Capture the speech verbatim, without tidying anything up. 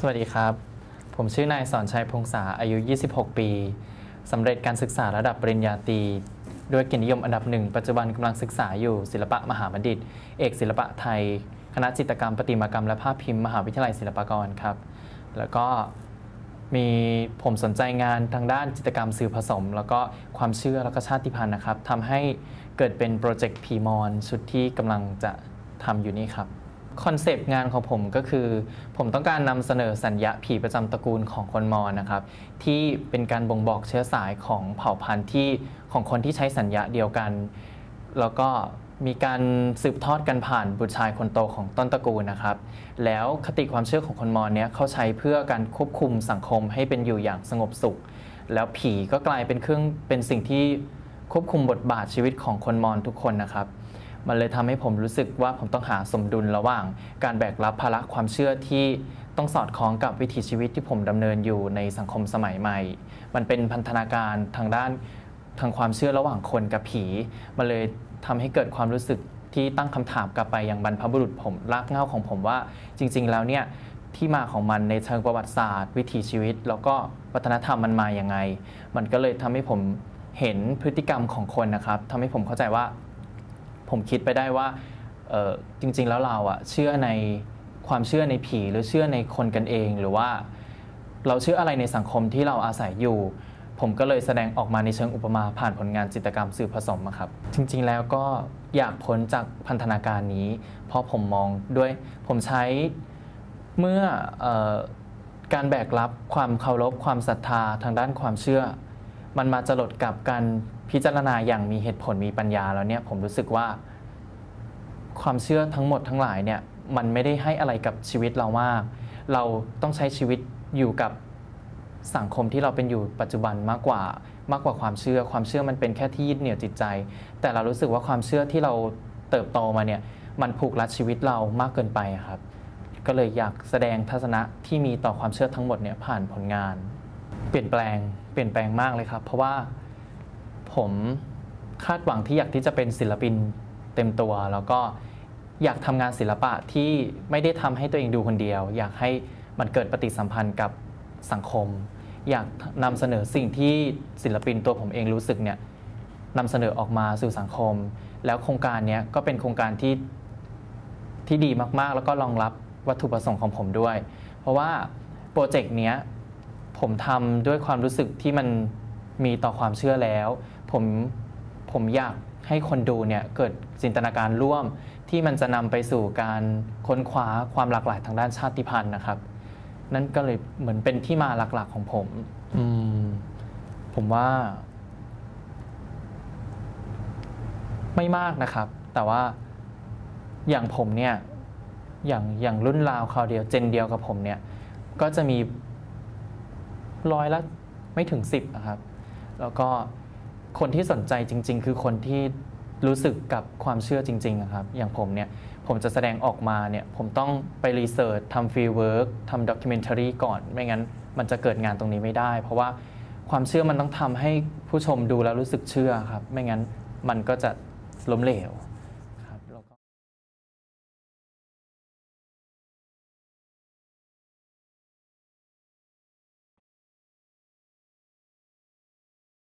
สวัสดีครับผมชื่อนายสอนชัยพงษาอายุยี่สิบหกปีสำเร็จการศึกษาระดับปริญญาตรีด้วยเกียรตินิยมอันดับหนึ่งปัจจุบันกำลังศึกษาอยู่ศิลปะมหาบัณฑิตเอกศิลปะไทยคณะจิตรกรรมประติมากรรมและภาพพิมพ์มหาวิทยาลัยศิลปากรครับแล้วก็มีผมสนใจงานทางด้านจิตรกรรมสื่อผสมแล้วก็ความเชื่อแล้วก็ชาติพันธุ์นะครับทำให้เกิดเป็นโปรเจกต์ผีมอนชุดที่กำลังจะทำอยู่นี่ครับคอนเซปต์งานของผมก็คือผมต้องการนำเสนอสัญญาผีประจำตระกูลของคนมอญนะครับที่เป็นการบ่งบอกเชื้อสายของเผ่าพันธุ์ที่ของคนที่ใช้สัญญาเดียวกันแล้วก็มีการสืบทอดกันผ่านบุตรชายคนโตของต้นตระกูลนะครับแล้วคติความเชื่อของคนมอญเนี้ยเขาใช้เพื่อการควบคุมสังคมให้เป็นอยู่อย่างสงบสุขแล้วผีก็กลายเป็นเครื่องเป็นสิ่งที่ควบคุมบทบาทชีวิตของคนมอญทุกคนนะครับมันเลยทำให้ผมรู้สึกว่าผมต้องหาสมดุลระหว่างการแบกรับภาระความเชื่อที่ต้องสอดคล้องกับวิถีชีวิตที่ผมดำเนินอยู่ในสังคมสมัยใหม่มันเป็นพันธนาการทางด้านทางความเชื่อระหว่างคนกับผีมันเลยทำให้เกิดความรู้สึกที่ตั้งคำถามกลับไปยังบรรพบุรุษผมรากเหง้าของผมว่าจริงๆแล้วเนี่ยที่มาของมันในเชิงประวัติศาสตร์วิถีชีวิตแล้วก็วัฒนธรรมมันมาอย่างไงมันก็เลยทำให้ผมเห็นพฤติกรรมของคนนะครับทำให้ผมเข้าใจว่าผมคิดไปได้ว่าจริงๆแล้วเราอะเชื่อในความเชื่อในผีหรือเชื่อในคนกันเองหรือว่าเราเชื่ออะไรในสังคมที่เราอาศัยอยู่ผมก็เลยแสดงออกมาในเชิงอุปมาผ่านผลงานจิตรกรรมสื่อผสมครับจริงๆแล้วก็อยากพ้นจากพันธนาการนี้เพราะผมมองด้วยผมใช้เมื่อเอ่อการแบกรับความเคารพความศรัทธาทางด้านความเชื่อมันมาจรดกับการพิจารณาอย่างมีเหตุผลมีปัญญาแล้วเนี่ยผมรู้สึกว่าความเชื่อทั้งหมดทั้งหลายเนี่ยมันไม่ได้ให้อะไรกับชีวิตเรามากเราต้องใช้ชีวิตอยู่กับสังคมที่เราเป็นอยู่ปัจจุบันมากกว่ามากกว่าความเชื่อความเชื่อมันเป็นแค่ที่ยึดเหนี่ยวจิตใจแต่เรารู้สึกว่าความเชื่อที่เราเติบโตมาเนี่ยมันผูกรัดชีวิตเรามากเกินไปครับก็เลยอยากแสดงทัศนะที่มีต่อความเชื่อทั้งหมดเนี่ยผ่านผลงานเปลี่ยนแปลงเปลี่ยนแปลงมากเลยครับเพราะว่าผมคาดหวังที่อยากที่จะเป็นศิลปินเต็มตัวแล้วก็อยากทำงานศิลปะที่ไม่ได้ทำให้ตัวเองดูคนเดียวอยากให้มันเกิดปฏิสัมพันธ์กับสังคมอยากนำเสนอสิ่งที่ศิลปินตัวผมเองรู้สึกเนี่ยนำเสนอออกมาสู่สังคมแล้วโครงการนี้ก็เป็นโครงการที่ที่ดีมากๆแล้วก็รองรับวัตถุประสงค์ของผมด้วยเพราะว่าโปรเจกต์นี้ผมทำด้วยความรู้สึกที่มันมีต่อความเชื่อแล้วผมผมอยากให้คนดูเนี่ยเกิดจินตนาการร่วมที่มันจะนำไปสู่การค้นคว้าความหลากหลายทางด้านชาติพันธุ์นะครับนั่นก็เลยเหมือนเป็นที่มาหลักๆของผมอืมผมว่าไม่มากนะครับแต่ว่าอย่างผมเนี่ยอย่างอย่างรุ่นราวคราวเดียวเจนเดียวกับผมเนี่ยก็จะมีร้อยละไม่ถึงสิบนะครับแล้วก็คนที่สนใจจริงๆคือคนที่รู้สึกกับความเชื่อจริงๆครับอย่างผมเนี่ยผมจะแสดงออกมาเนี่ยผมต้องไปรีเสิร์ชทำฟีลด์เวิร์กทำด็อกิเมนทารีก่อนไม่งั้นมันจะเกิดงานตรงนี้ไม่ได้เพราะว่าความเชื่อมันต้องทำให้ผู้ชมดูแล้วรู้สึกเชื่อครับไม่งั้นมันก็จะล้มเหลว